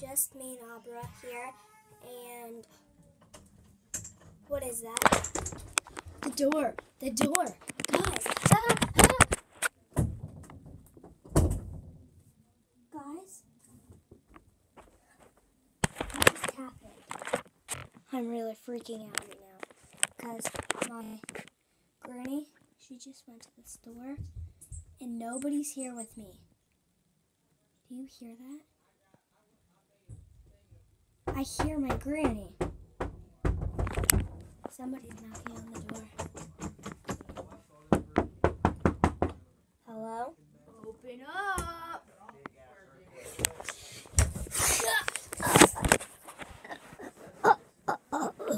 just me and Abra here, and what is that? The door, guys, guys, what just happened? I'm really freaking out right now, because my granny, she just went to the store, and nobody's here with me. Do you hear that? I hear my granny. Somebody's knocking on the door.